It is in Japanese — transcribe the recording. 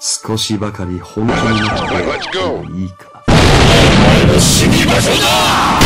少しばかり本気になってもいいか。 お前の死に場所だ。